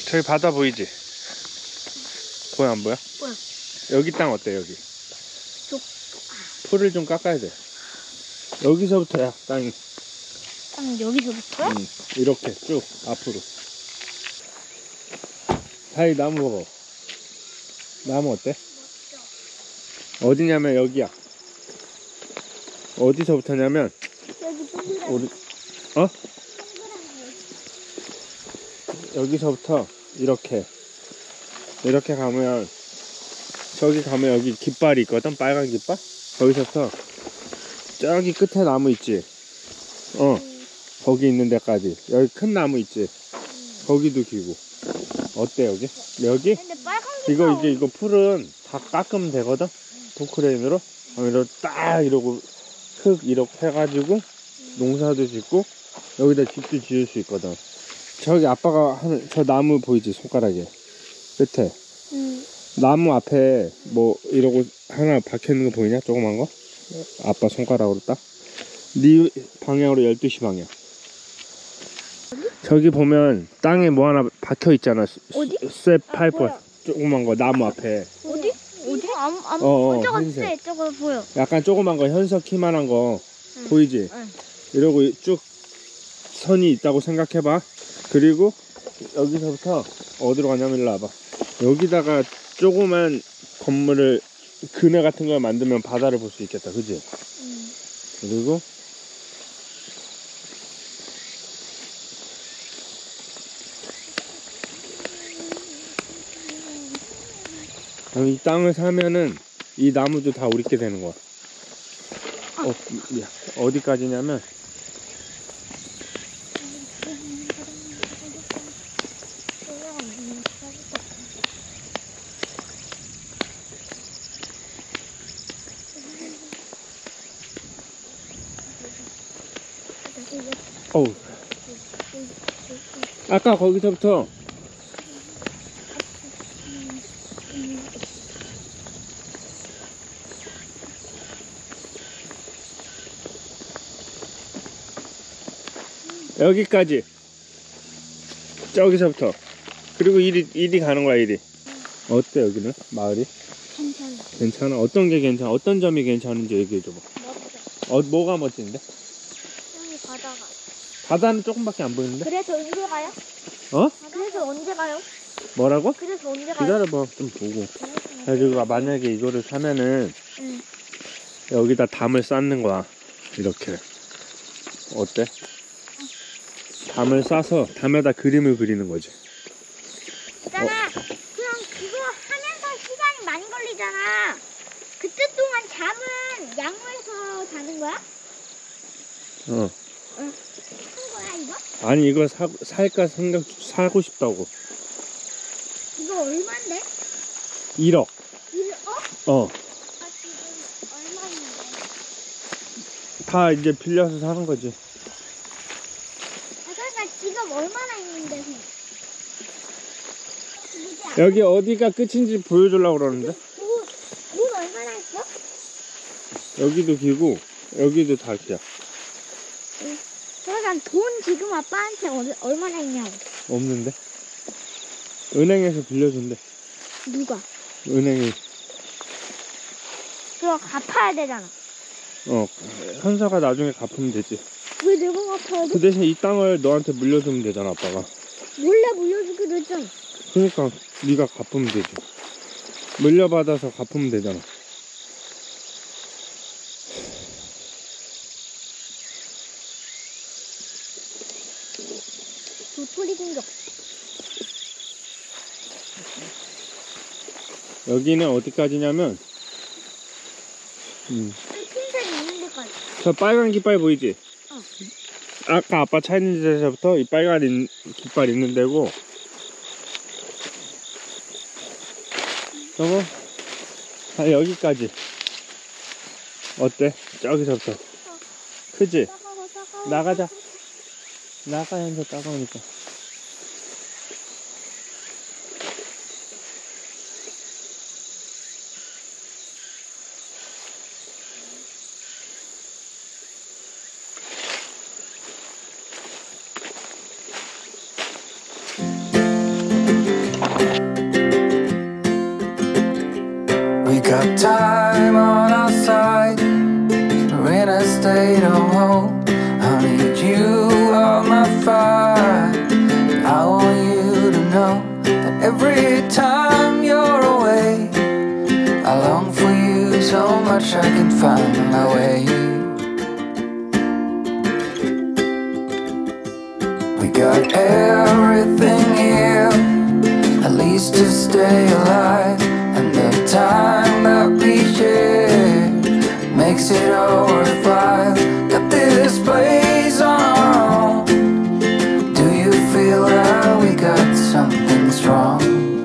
저기 바다 보이지? 보여 안 보여? 보여. 여기 땅 어때 여기? 쪽. 풀을 좀 깎아야 돼. 여기서부터야 땅이. 땅 여기서부터요? 이렇게 쭉 앞으로. 다이 나무 먹어. 나무 어때? 어디냐면 여기야. 어디서부터냐면 여기 동그랗게. 우리 여기서부터 이렇게 가면 저기 가면 여기 깃발이 있거든. 빨간 깃발. 거기서부터 저기 끝에 나무 있지. 거기 있는 데까지. 여기 큰 나무 있지. 거기도 기고. 어때 여기? 여기? 근데 빨간 게 이거 풀은 다 깎으면 되거든. 포크레인으로. 이렇게 딱 이러고 흙 이렇게 해가지고 농사도 짓고 여기다 집도 지을 수 있거든. 저기 아빠가 하는 저 나무 보이지? 손가락에 끝에 나무 앞에 뭐 이러고 하나 박혀있는 거 보이냐? 조그만 거? 아빠 손가락으로 딱 네 방향으로 12시 방향. 저기 보면 땅에 뭐 하나 박혀있잖아. 어디? 쇠 파이프 보여. 조그만 거 나무 앞에. 어디? 저거 흰색. 쎄, 저거 보여. 약간 조그만 거 현석 키만한 거 보이지? 응. 이러고 쭉 선이 있다고 생각해봐. 그리고 여기서부터 어디로 가냐면 일로 와봐. 여기다가 조그만 건물을 그네 같은 걸 만들면 바다를 볼 수 있겠다. 그지? 그리고 이 땅을 사면은 이 나무도 다 우리 게 되는 거야. 어디까지냐면 아까 거기서부터 여기까지 저기서부터 그리고 이리 가는 거야. 이리. 어때 여기는? 마을이? 괜찮아. 괜찮아? 어떤 게 괜찮아? 어떤 점이 괜찮은지 얘기해줘봐. 멋져. 뭐가 멋진데? 여기 바다가. 바다는 조금밖에 안 보이는데? 그래서 언제 가요? 그래서 언제 가요? 뭐라고? 그래서 언제 가요? 기다려봐. 좀 보고. 그리고 만약에 이거를 사면은 응. 여기다 담을 쌓는 거야. 이렇게. 어때? 담을 싸서 담에다 그림을 그리는 거지. 있잖아. 그럼 그거 하면서 시간이 많이 걸리잖아. 그때 동안 잠은 양호해서 자는 거야? 한 거야 이거? 아니 이거 살까 생각 사고 싶다고. 이거 얼마인데? 1억. 1억? 아 지금 얼마 있는데? 다 이제 빌려서 사는 거지. 그러니까 지금 얼마나 있는데? 여기 어디가 끝인지 보여주려고 그러는데. 돈 얼마나 있어? 여기도 기고 여기도 다 기야. 그러니까 돈 지금 아빠한테 얼마나 있냐고. 없는데. 은행에서 빌려준대. 누가? 은행이. 그거 갚아야 되잖아. 현사가 나중에 갚으면 되지. 왜 내가 갚아야 돼? 그 대신 이 땅을 너한테 물려주면 되잖아. 아빠가. 몰래 물려주기로 했잖아. 그러니까 네가 갚으면 되지. 물려받아서 갚으면 되잖아. 도토리 공격. 여기는 어디까지냐면 흰색 있는 데까지. 저 빨간 깃발 보이지? 아까 아빠 차 있는 데서부터 이 빨간 깃발 있는 데고 저거 다 여기까지. 어때? 저기서부터. 크지? 따가워. 나가자. 나가야면서 따가우니까. stay alive, and the time that we share makes it all worthwhile. Got this place on our own. Do you feel like we got something strong?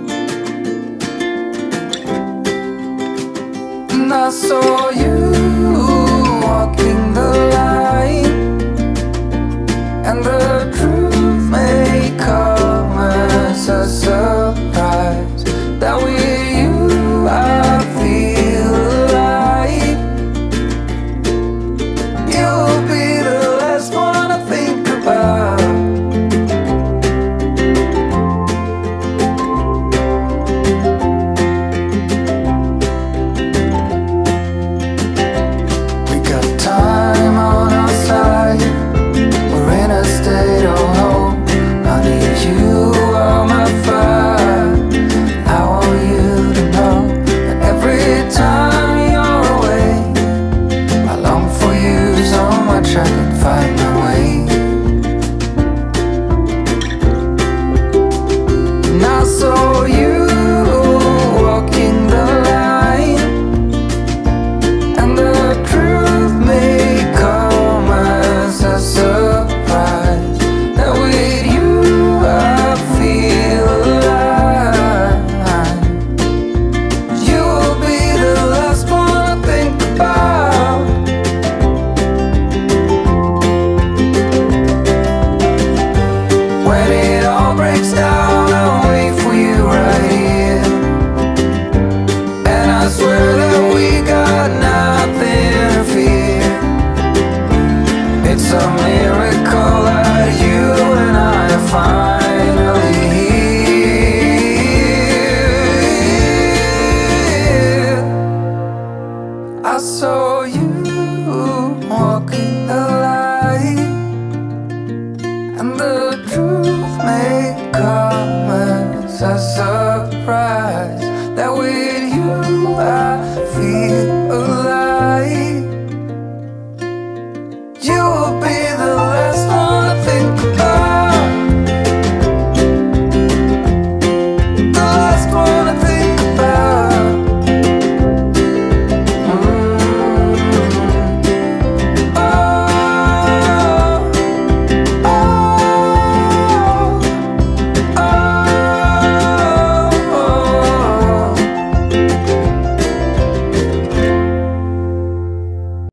And I saw you walking the line, and the truth may come as a surprise that with you I feel alive. You'll be the last one I think about. We got time on our side. We're in a state of hope. Honey, you are my fire. I want you to know that every time you're away, I long for you so much I can find my way. And I saw you walking the line, and the truth may come as a surprise that with you I feel alive. You'll be the last one I think about. When it all breaks down, I'll wait for you right here. And I swear that we got nothing to fear. It's a miracle that you and I are finally here. I saw you walking the line, and the truth may come as a surprise